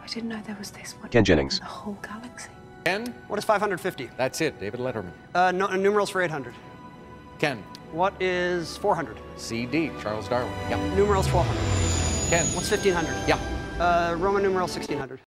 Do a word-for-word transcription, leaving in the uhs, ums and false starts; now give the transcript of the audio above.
didn't know there was this much Ken Jennings. in the whole galaxy. Ken? What is five hundred fifty? That's it, David Letterman. Uh, no, numerals for eight hundred. Ken? What is four hundred? C D, Charles Darwin. Yeah. Numerals twelve hundred. Ken? What's fifteen hundred? Yeah. Uh, Roman numeral sixteen hundred.